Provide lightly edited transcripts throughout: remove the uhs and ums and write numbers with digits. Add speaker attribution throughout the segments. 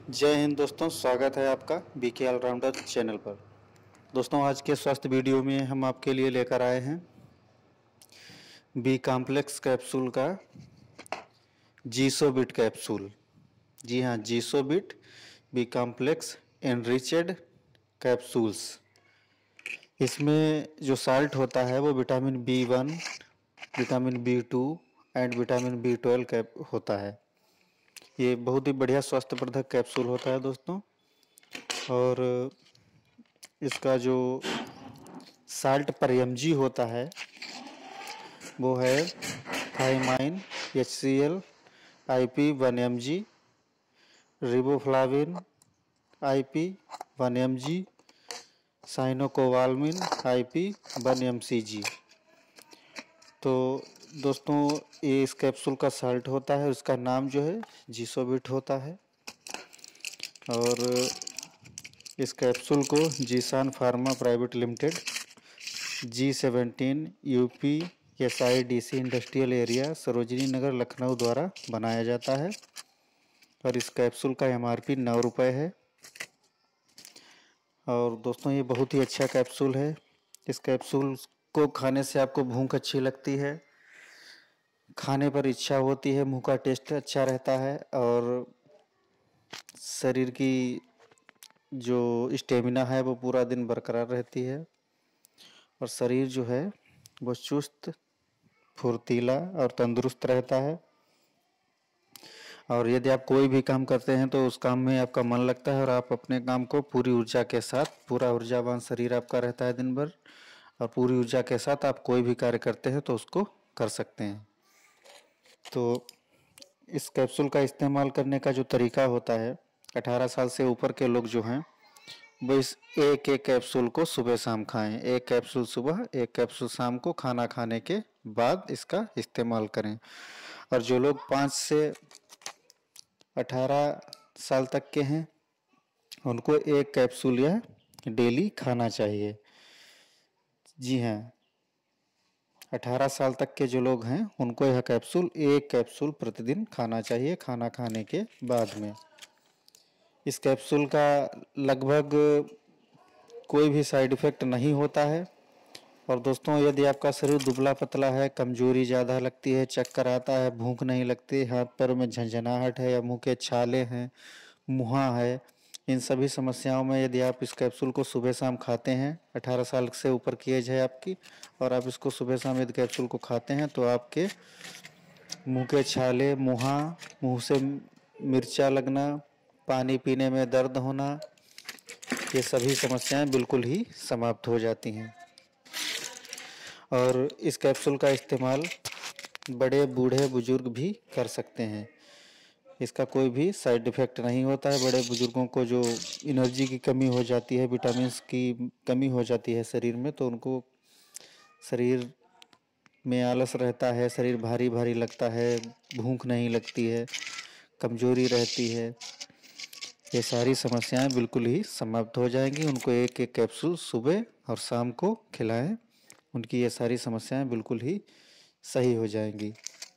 Speaker 1: जय हिंद दोस्तों, स्वागत है आपका बीके ऑलराउंडर चैनल पर। दोस्तों, आज के स्वास्थ्य वीडियो में हम आपके लिए लेकर आए हैं बी कॉम्प्लेक्स कैप्सूल का जीसोबिट कैप्सूल। जी हाँ, जीसोबिट बी कॉम्प्लेक्स एनरिचड कैप्सूल्स। इसमें जो साल्ट होता है वो vitamin B1, vitamin B2 and vitamin B12 cap होता है। ये बहुत ही बढ़िया स्वास्थ्यवर्धक कैप्सूल होता है दोस्तों। और इसका जो साल्ट पर mg होता है वो है thiamine HCl IP 1 mg, riboflavin IP 1 mg, cyanocobalamin IP 1 mcg। तो दोस्तों, ये इस कैप्सूल का साल्ट होता है, उसका नाम जो है जीसोबिट होता है। और इस कैप्सूल को Jeesan pharma private limited G17 UP SIDC industrial area Sarojini Nagar Lucknow द्वारा बनाया जाता है। और इस कैप्सूल का MRP 9 रुपये है। और दोस्तों, ये बहुत ही अच्छा कैप्सूल है। इस कैप्सूल को खाने से आपको भूख अच्छी लगती है, खाने पर इच्छा होती है, मुंह का टेस्ट अच्छा रहता है और शरीर की जो स्टेमिना है वो पूरा दिन बरकरार रहती है और शरीर जो है वो चुस्त, फुर्तीला और तंदुरुस्त रहता है। और यदि आप कोई भी काम करते हैं तो उस काम में आपका मन लगता है और आप अपने काम को पूरी ऊर्जा के साथ, पूरा ऊर्जावान शरीर आपका रहता है दिन भर, और पूरी ऊर्जा के साथ आप कोई भी कार्य करते हैं तो उसको कर सकते हैं। तो इस कैप्सूल का इस्तेमाल करने का जो तरीका होता है, 18 साल से ऊपर के लोग जो हैं वो इस एक एक कैप्सूल को सुबह शाम खाएं। एक कैप्सूल सुबह, एक कैप्सूल शाम को खाना खाने के बाद इसका इस्तेमाल करें। और जो लोग 5 से 18 साल तक के हैं उनको एक कैप्सूल यह डेली खाना चाहिए। जी हाँ, 18 साल तक के जो लोग हैं उनको यह कैप्सूल, एक कैप्सूल प्रतिदिन खाना चाहिए खाना खाने के बाद में। इस कैप्सूल का लगभग कोई भी साइड इफ़ेक्ट नहीं होता है। और दोस्तों, यदि आपका शरीर दुबला पतला है, कमजोरी ज़्यादा लगती है, चक्कर आता है, भूख नहीं लगती, हाथ पैर में झंझनाहट है या मुंह के छाले हैं, मुहा है, इन सभी समस्याओं में यदि आप इस कैप्सूल को सुबह शाम खाते हैं, 18 साल से ऊपर की एज है आपकी और आप इसको सुबह शाम यदि कैप्सूल को खाते हैं तो आपके मुंह के छाले, मुहा, मुंह से मिर्चा लगना, पानी पीने में दर्द होना, ये सभी समस्याएं बिल्कुल ही समाप्त हो जाती हैं। और इस कैप्सूल का इस्तेमाल बड़े बूढ़े बुजुर्ग भी कर सकते हैं। इसका कोई भी साइड इफ़ेक्ट नहीं होता है। बड़े बुजुर्गों को जो एनर्जी की कमी हो जाती है, विटामिन्स की कमी हो जाती है शरीर में, तो उनको शरीर में आलस रहता है, शरीर भारी भारी लगता है, भूख नहीं लगती है, कमजोरी रहती है, ये सारी समस्याएं बिल्कुल ही समाप्त हो जाएंगी। उनको एक एक कैप्सूल सुबह और शाम को खिलाएं, उनकी ये सारी समस्याएं बिल्कुल ही सही हो जाएंगी।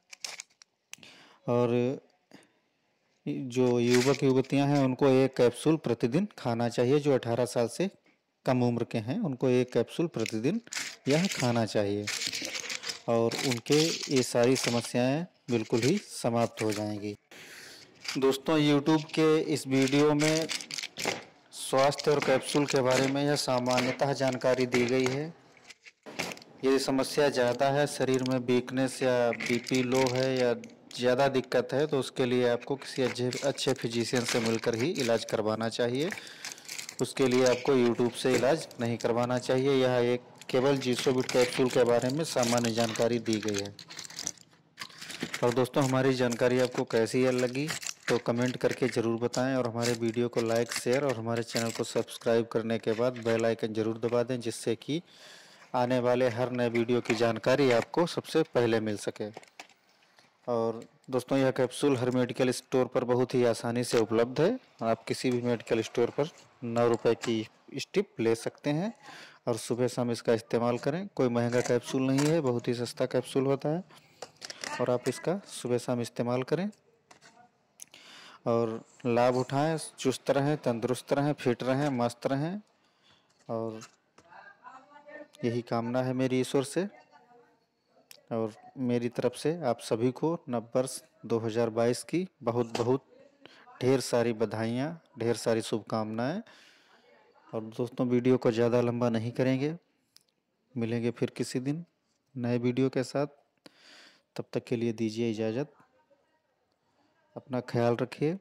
Speaker 1: और जो युवक युवतियां हैं उनको एक कैप्सूल प्रतिदिन खाना चाहिए। जो 18 साल से कम उम्र के हैं उनको एक कैप्सूल प्रतिदिन यह खाना चाहिए और उनके ये सारी समस्याएं बिल्कुल ही समाप्त हो जाएंगी। दोस्तों, YouTube के इस वीडियो में स्वास्थ्य और कैप्सूल के बारे में यह सामान्यतः जानकारी दी गई है। ये समस्या ज़्यादा है, शरीर में वीकनेस या BP लो है या ज़्यादा दिक्कत है तो उसके लिए आपको किसी अच्छे फिजिशियन से मिलकर ही इलाज करवाना चाहिए। उसके लिए आपको YouTube से इलाज नहीं करवाना चाहिए। यह एक केवल जीसोबिट कैप्सूल के बारे में सामान्य जानकारी दी गई है। और दोस्तों, हमारी जानकारी आपको कैसी लगी तो कमेंट करके ज़रूर बताएं और हमारे वीडियो को लाइक, शेयर और हमारे चैनल को सब्सक्राइब करने के बाद बेल आइकन ज़रूर दबा दें, जिससे कि आने वाले हर नए वीडियो की जानकारी आपको सबसे पहले मिल सके। और दोस्तों, यह कैप्सूल हर मेडिकल स्टोर पर बहुत ही आसानी से उपलब्ध है। आप किसी भी मेडिकल स्टोर पर 9 रुपये की स्टिप ले सकते हैं और सुबह शाम इसका इस्तेमाल करें। कोई महंगा कैप्सूल नहीं है, बहुत ही सस्ता कैप्सूल होता है और आप इसका सुबह शाम इस्तेमाल करें। और लाभ उठाएं, चुस्त रहें, तंदुरुस्त रहें, फिट रहें, मस्त रहें। और यही कामना है मेरी ईश्वर से और मेरी तरफ से आप सभी को नववर्ष 2022 की बहुत बहुत ढेर सारी बधाइयाँ, ढेर सारी शुभकामनाएं। और दोस्तों, वीडियो को ज़्यादा लंबा नहीं करेंगे, मिलेंगे फिर किसी दिन नए वीडियो के साथ। तब तक के लिए दीजिए इजाज़त। अपना ख्याल रखिए।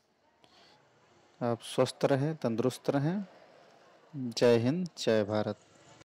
Speaker 1: आप स्वस्थ रहें, तंदुरुस्त रहें। जय हिंद, जय भारत।